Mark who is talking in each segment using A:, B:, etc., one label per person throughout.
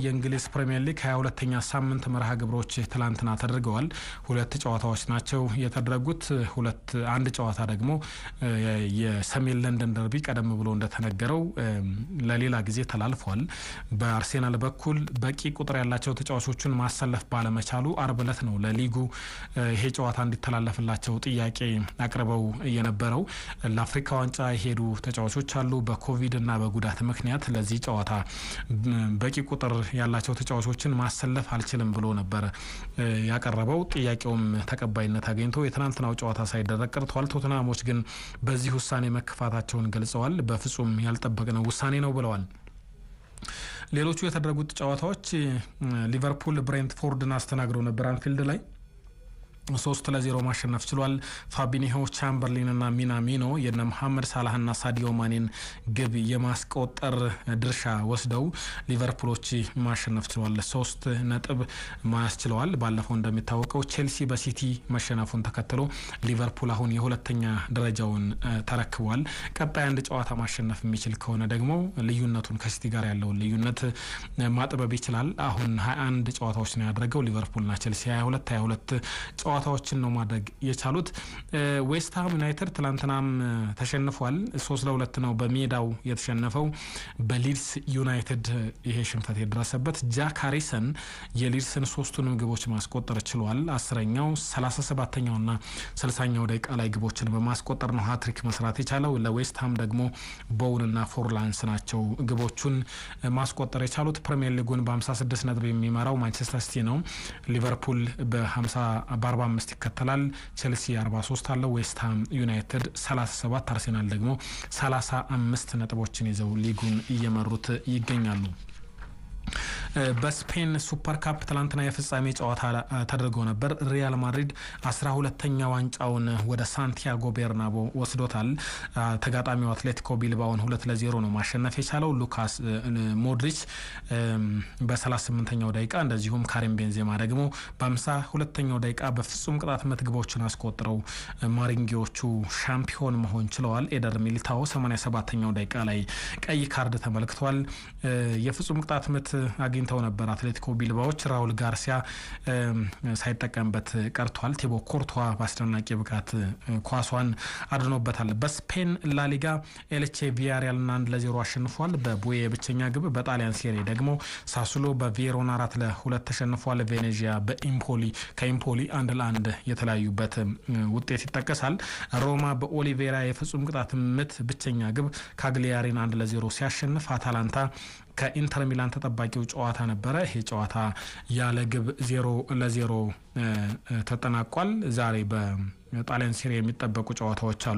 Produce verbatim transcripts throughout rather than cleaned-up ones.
A: የእንግሊዝ ፕሪሚየር ሊግ ሃያ ሁለተኛ ሳምንት መርሃ ግብሮች ትላንትና ተደርገዋል። ሁለት ጨዋታዎች ናቸው የተደረጉት። ሁለት አንድ ጨዋታ ደግሞ የሰሜን ለንደን ደርቢ ቀደም ብሎ እንደተነገረው ለሌላ ጊዜ ተላልፏል። በአርሴናል በኩል በቂ ቁጥር ያላቸው ተጫዋቾችን ማሰለፍ ባለመቻሉ አርብ ዕለት ነው ለሊጉ ይሄ ጨዋታ እንዲተላለፍላቸው ጥያቄ አቅርበው የነበረው። ለአፍሪካ ዋንጫ የሄዱ ተጫዋቾች አሉ። በኮቪድ እና በጉዳት ምክንያት ለዚህ ጨዋታ በቂ ቁጥር ያላቸው ተጫዋቾችን ማሰለፍ አልችልም ብሎ ነበር ያቀረበው። ጥያቄውም ተቀባይነት አግኝቶ የትናንትናው ጨዋታ ሳይደረግ ቀርቷል። ቶተንሃሞች ግን በዚህ ውሳኔ መከፋታቸውን ገልጸዋል። በፍጹም ያልጠበቅነው ውሳኔ ነው ብለዋል። ሌሎቹ የተደረጉት ጨዋታዎች ሊቨርፑል ብሬንትፎርድን አስተናግዶ ነበር አንፊልድ ላይ ሶስት ለዜሮ ማሸነፍ ችሏል። ፋቢኒሆ ቻምበርሊን እና ሚናሚኖ የነ መሐመድ ሳላህና ሳዲዮ ማኔን ግብ የማስቆጠር ድርሻ ወስደው ሊቨርፑሎች ማሸነፍ ችሏል። ሶስት ነጥብ ማያስችለዋል። ባለፈው እንደሚታወቀው ቼልሲ በሲቲ መሸነፉን ተከትሎ ሊቨርፑል አሁን የሁለተኛ ደረጃውን ተረክቧል። ቀጣይ አንድ ጨዋታ ማሸነፍ የሚችል ከሆነ ደግሞ ልዩነቱን ከሲቲ ጋር ያለውን ልዩነት ማጥበብ ይችላል። አሁን ሃያ አንድ ጨዋታዎች ነው ያደረገው ሊቨርፑልና ቼልሲ ሃያ ሁለት ሃያ ሁለት ጨዋታዎችን ነው ማድረግ የቻሉት። ዌስትሃም ዩናይትድ ትላንትናም ተሸንፏል። ሶስት ለሁለት ነው በሜዳው የተሸነፈው። በሊድስ ዩናይትድ ይሄ ሽንፈት የደረሰበት ጃክ ሃሪሰን የሊድስን ሶስቱንም ግቦች ማስቆጠር ችሏል። አስረኛው ሰላሳ ሰባተኛውና ስልሳኛው ደቂቃ ላይ ግቦችን በማስቆጠር ነው ሃትሪክ መስራት የቻለው። ለዌስትሃም ደግሞ ቦውንና ፎርላንስ ናቸው ግቦቹን ማስቆጠር የቻሉት። ፕሪሚየር ሊጉን በ56 ነጥብ የሚመራው ማንቸስተር ሲቲ ነው። ሊቨርፑል በ50 በአርባ አምስት ይከተላል። ቼልሲ አርባ ሶስት አለው። ዌስትሃም ዩናይትድ ሰላሳ ሰባት፣ አርሴናል ደግሞ ሰላሳ አምስት ነጥቦችን ይዘው ሊጉን እየመሩት ይገኛሉ። በስፔን ሱፐር ካፕ ትላንትና የፍጻሜ ጨዋታ ተደርጎ ነበር። ሪያል ማድሪድ አስራ ሁለተኛ ዋንጫውን ወደ ሳንቲያጎ ቤርናቦ ወስዶታል። ተጋጣሚው አትሌቲኮ ቢልባኦን ሁለት ለዜሮ ነው ማሸነፍ የቻለው። ሉካስ ሞድሪች በ38ኛው ደቂቃ እንደዚሁም ካሪም ቤንዜማ ደግሞ በ52ኛው ደቂቃ በፍጹም ቅጣት ምት ግቦችን አስቆጥረው ማሪንጌዎቹ ሻምፒዮን መሆን ችለዋል። ኤደር ሚሊታኦ ሰማንያ ሰባተኛው ደቂቃ ላይ ቀይ ካርድ ተመልክቷል። የፍጹም ቅጣት ምት አግኝተው ነበር አትሌቲኮ ቢልባዎች። ራውል ጋርሲያ ሳይጠቀምበት ቀርቷል። ቲቦ ኮርቷ በአስደናቂ ብቃት ኳሷን አድኖበታል። በስፔን ላሊጋ ኤልቼ ቪያሪያልን አንድ ለዜሮ አሸንፏል በቡዬ ብቸኛ ግብ። በጣሊያን ሴሪ ደግሞ ሳሱሎ በቬሮና አራት ለሁለት ተሸንፏል። ቬኔዚያ በኢምፖሊ ከኢምፖሊ አንድ ለአንድ የተለያዩበት ውጤት ይጠቀሳል። ሮማ በኦሊቬራ የፍጹም ቅጣት ምት ብቸኛ ግብ ካግሊያሪን አንድ ለዜሮ ሲያሸንፍ አታላንታ ከኢንተር ሚላን ተጠባቂው ጨዋታ ነበረ። ይሄ ጨዋታ ያለ ግብ ዜሮ ለዜሮ ተጠናቋል። ዛሬ በጣሊያን ሴሪ የሚጠበቁ ጨዋታዎች አሉ።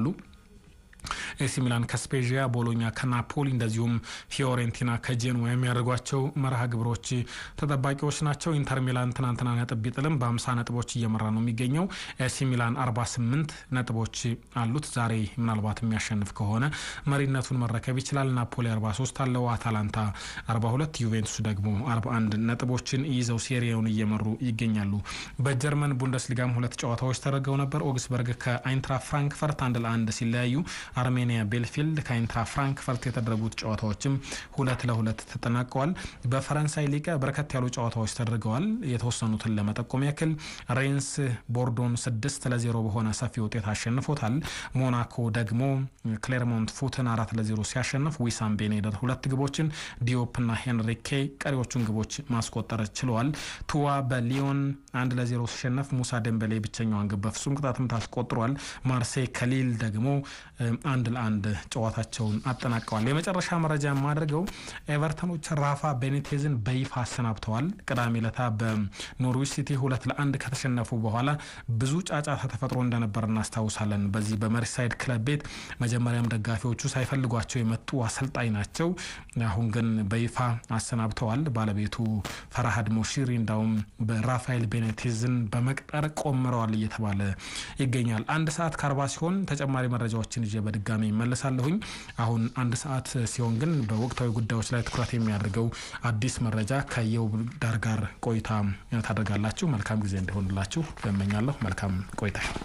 A: ኤሲ ሚላን ከስፔዚያ፣ ቦሎኛ ከናፖሊ እንደዚሁም ፊዮሬንቲና ከጄኖዋ የሚያደርጓቸው መርሃ ግብሮች ተጠባቂዎች ናቸው። ኢንተር ሚላን ትናንትና ነጥብ ቢጥልም በ50 ነጥቦች እየመራ ነው የሚገኘው። ኤሲ ሚላን አርባ ስምንት ነጥቦች አሉት። ዛሬ ምናልባት የሚያሸንፍ ከሆነ መሪነቱን መረከብ ይችላል። ናፖሊ አርባ ሶስት አለው። አታላንታ አርባ ሁለት፣ ዩቬንቱስ ደግሞ አርባ አንድ ነጥቦችን ይዘው ሴሪያውን እየመሩ ይገኛሉ። በጀርመን ቡንደስሊጋም ሁለት ጨዋታዎች ተደርገው ነበር። ኦግስበርግ ከአይንትራ ፍራንክፈርት አንድ ለአንድ ሲለያዩ አርሜኒያ ቤልፊልድ ከአይንትራ ፍራንክፈርት የተደረጉት ጨዋታዎችም ሁለት ለሁለት ተጠናቀዋል። በፈረንሳይ ሊግ በርከት ያሉ ጨዋታዎች ተደርገዋል። የተወሰኑትን ለመጠቆም ያክል ሬንስ ቦርዶን ስድስት ለዜሮ በሆነ ሰፊ ውጤት አሸንፎታል። ሞናኮ ደግሞ ክሌርሞንት ፉትን አራት ለዜሮ ሲያሸንፍ ዊሳም ቤኔደር ሁለት ግቦችን፣ ዲዮፕና ሄንሪኬ ቀሪዎቹን ግቦች ማስቆጠር ችለዋል። ቱዋ በሊዮን አንድ ለዜሮ ሲሸነፍ ሙሳ ደምበሌ ብቸኛዋን ግብ በፍጹም ቅጣት ምት አስቆጥሯል። ማርሴይ ከሊል ደግሞ አንድ ለአንድ ጨዋታቸውን አጠናቀዋል። የመጨረሻ መረጃ ማድረገው ኤቨርተኖች ራፋ ቤኒቴዝን በይፋ አሰናብተዋል። ቅዳሜ ለታ በኖርዊች ሲቲ ሁለት ለአንድ ከተሸነፉ በኋላ ብዙ ጫጫታ ተፈጥሮ እንደነበር እናስታውሳለን። በዚህ በመርሳይድ ክለብ ቤት መጀመሪያም ደጋፊዎቹ ሳይፈልጓቸው የመጡ አሰልጣኝ ናቸው። አሁን ግን በይፋ አሰናብተዋል። ባለቤቱ ፈራሃድ ሞሺሪ እንዳውም በራፋኤል ቤኒቴዝን በመቅጠር ቆምረዋል እየተባለ ይገኛል። አንድ ሰዓት ከአርባ ሲሆን ተጨማሪ መረጃዎችን ይዤ በድጋሚ መለሳለሁኝ። አሁን አንድ ሰዓት ሲሆን ግን በወቅታዊ ጉዳዮች ላይ ትኩረት የሚያደርገው አዲስ መረጃ ከየው ዳር ጋር ቆይታ ታደርጋላችሁ። መልካም ጊዜ እንዲሆንላችሁ እመኛለሁ። መልካም ቆይታ።